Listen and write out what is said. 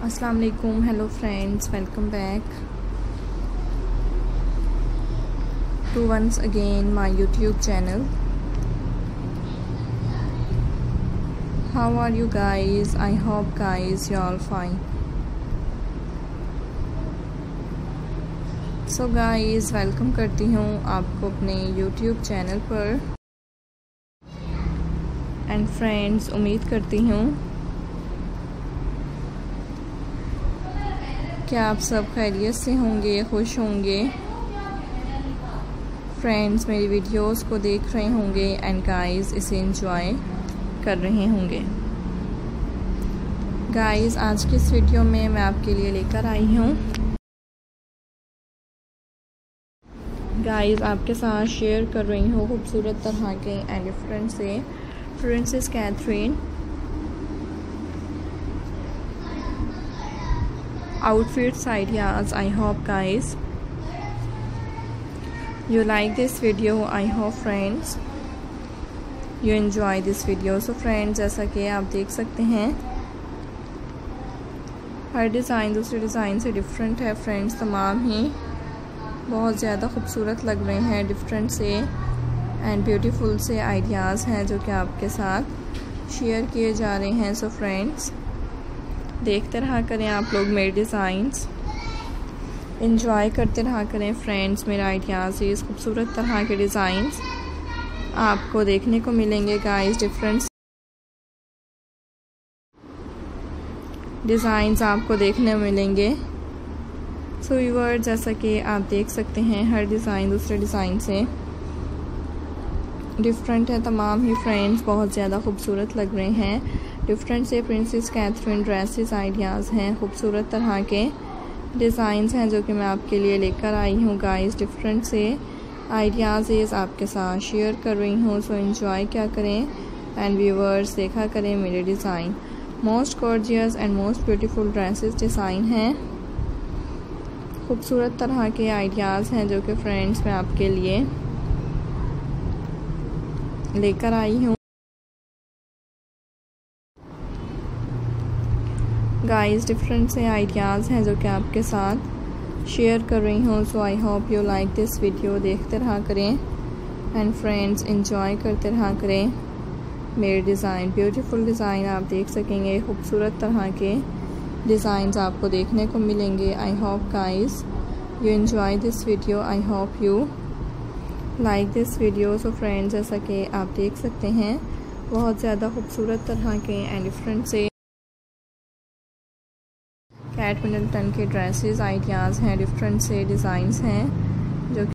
अस्सलाम वालेकुम, hello friends, welcome back to once again my YouTube channel. How are you guys? I hope guys you all fine. So guys, welcome करती हूँ आपको अपने YouTube channel पर। And friends, उम्मीद करती हूँ कि आप सब खैरियत से होंगे, खुश होंगे। फ्रेंड्स, मेरी वीडियोस को देख रहे होंगे एंड गाइस इसे एंजॉय कर रहे होंगे। गाइस, आज की इस वीडियो में मैं आपके लिए लेकर आई हूँ गाइस, आपके साथ शेयर कर रही हूँ खूबसूरत तरह के एंड डिफरेंट से princess Catherine outfits ideas. I hope guys you like this video. I hope friends you enjoy this video. So friends, जैसा कि आप देख सकते हैं हर डिज़ाइन दूसरे डिज़ाइन से डिफरेंट है। फ्रेंड्स, तमाम ही बहुत ज़्यादा खूबसूरत लग रहे हैं, डिफरेंट से एंड ब्यूटीफुल से आइडियाज़ हैं जो कि आपके साथ शेयर किए जा रहे हैं। सो फ्रेंड्स, देखते रहा करें आप लोग मेरे डिज़ाइंस, एंजॉय करते रहा करें फ्रेंड्स। मेरे आइडियाज़, इस खूबसूरत तरह के डिज़ाइंस आपको देखने को मिलेंगे गाइस। डिफरेंट डिज़ाइंस आपको देखने मिलेंगे। सो व्यूअर्स, जैसा कि आप देख सकते हैं हर डिज़ाइन दूसरे डिज़ाइन से डिफरेंट है। तमाम ही फ्रेंड्स बहुत ज़्यादा खूबसूरत लग रहे हैं। डिफरेंट से प्रिंसेस कैथरीन ड्रेसेस आइडियाज़ हैं, खूबसूरत तरह के डिज़ाइंस हैं जो कि मैं आपके लिए लेकर आई हूँ गाइस। डिफरेंट से आइडियाज़ आपके साथ शेयर कर रही हूँ। सो एंजॉय क्या करें एंड व्यूअर्स, देखा करें मेरे design. Most gorgeous and most beautiful dresses design हैं, खूबसूरत तरह के आइडियाज़ हैं जो कि फ्रेंड्स मैं आपके लिए लेकर आई हूँ गाइस। डिफरेंट से आइडियाज़ हैं जो कि आपके साथ शेयर कर रही हूँ। So I hope you like this video. देखते रहा करें एंड फ्रेंड्स एंजॉय करते रहा करें मेरे डिज़ाइन। ब्यूटीफुल डिज़ाइन आप देख सकेंगे, खूबसूरत तरह के डिज़ाइंस आपको देखने को मिलेंगे। I hope guys you enjoy this video. I hope you like this video. So friends, जैसा कि आप देख सकते हैं बहुत ज़्यादा खूबसूरत तरह के एंड डिफरेंट से कैट मिडलटन के ड्रेसेस आइडियाज़ हैं, डिफरेंट से डिज़ाइंस हैं जो